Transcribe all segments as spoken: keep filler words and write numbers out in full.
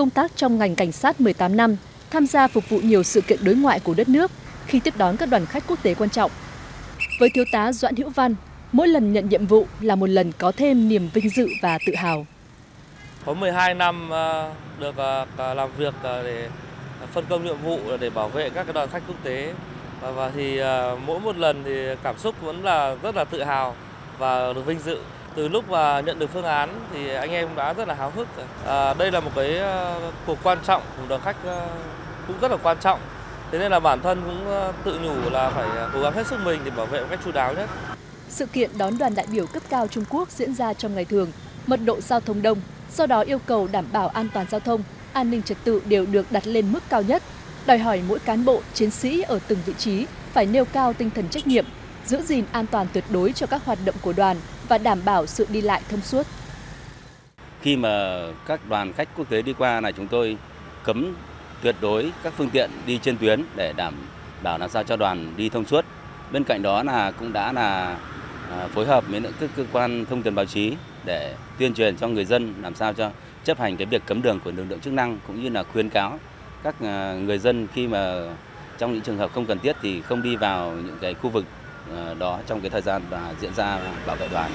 công tác trong ngành cảnh sát mười tám năm, tham gia phục vụ nhiều sự kiện đối ngoại của đất nước khi tiếp đón các đoàn khách quốc tế quan trọng. Với Thiếu tá Doãn Hữu Văn, mỗi lần nhận nhiệm vụ là một lần có thêm niềm vinh dự và tự hào. Có mười hai năm được làm việc để phân công nhiệm vụ để bảo vệ các đoàn khách quốc tế, và thì mỗi một lần thì cảm xúc vẫn là rất là tự hào và được vinh dự. Từ lúc mà nhận được phương án thì anh em đã rất là háo hức. À, đây là một cái cuộc quan trọng của đoàn khách cũng rất là quan trọng. Thế nên là bản thân cũng tự nhủ là phải cố gắng hết sức mình để bảo vệ một cách chu đáo nhất. Sự kiện đón đoàn đại biểu cấp cao Trung Quốc diễn ra trong ngày thường, mật độ giao thông đông, do đó yêu cầu đảm bảo an toàn giao thông, an ninh trật tự đều được đặt lên mức cao nhất, đòi hỏi mỗi cán bộ, chiến sĩ ở từng vị trí phải nêu cao tinh thần trách nhiệm, giữ gìn an toàn tuyệt đối cho các hoạt động của đoàn và đảm bảo sự đi lại thông suốt. Khi mà các đoàn khách quốc tế đi qua này, chúng tôi cấm tuyệt đối các phương tiện đi trên tuyến để đảm bảo làm sao cho đoàn đi thông suốt. Bên cạnh đó là cũng đã là phối hợp với các cơ quan thông tấn báo chí để tuyên truyền cho người dân làm sao cho chấp hành cái việc cấm đường của lực lượng chức năng, cũng như là khuyến cáo các người dân khi mà trong những trường hợp không cần thiết thì không đi vào những cái khu vực đó trong cái thời gian diễn ra bảo vệ đoàn.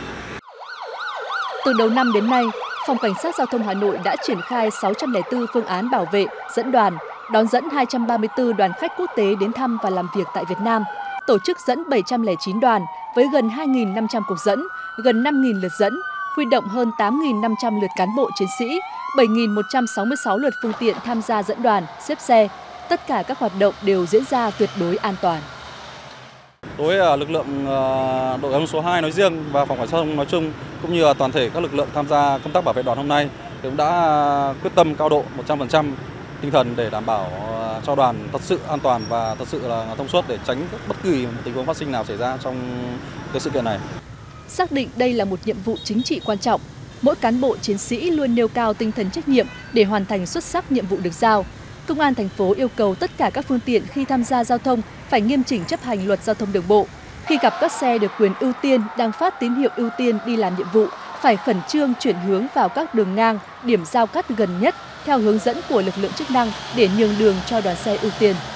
Từ đầu năm đến nay, Phòng Cảnh sát Giao thông Hà Nội đã triển khai sáu trăm lẻ bốn phương án bảo vệ, dẫn đoàn, đón dẫn hai trăm ba mươi tư đoàn khách quốc tế đến thăm và làm việc tại Việt Nam, tổ chức dẫn bảy trăm lẻ chín đoàn với gần hai nghìn năm trăm cuộc dẫn, gần năm nghìn lượt dẫn, huy động hơn tám nghìn năm trăm lượt cán bộ chiến sĩ, bảy nghìn một trăm sáu mươi sáu lượt phương tiện tham gia dẫn đoàn, xếp xe. Tất cả các hoạt động đều diễn ra tuyệt đối an toàn. Đối với lực lượng đội giao thông số hai nói riêng và Phòng Cảnh sát giao thông nói chung, cũng như toàn thể các lực lượng tham gia công tác bảo vệ đoàn hôm nay, cũng đã quyết tâm cao độ một trăm phần trăm tinh thần để đảm bảo cho đoàn thật sự an toàn và thật sự là thông suốt, để tránh bất kỳ tình huống phát sinh nào xảy ra trong cái sự kiện này. Xác định đây là một nhiệm vụ chính trị quan trọng, mỗi cán bộ chiến sĩ luôn nêu cao tinh thần trách nhiệm để hoàn thành xuất sắc nhiệm vụ được giao. Công an thành phố yêu cầu tất cả các phương tiện khi tham gia giao thông phải nghiêm chỉnh chấp hành luật giao thông đường bộ. Khi gặp các xe được quyền ưu tiên đang phát tín hiệu ưu tiên đi làm nhiệm vụ, phải khẩn trương chuyển hướng vào các đường ngang, điểm giao cắt gần nhất theo hướng dẫn của lực lượng chức năng để nhường đường cho đoàn xe ưu tiên.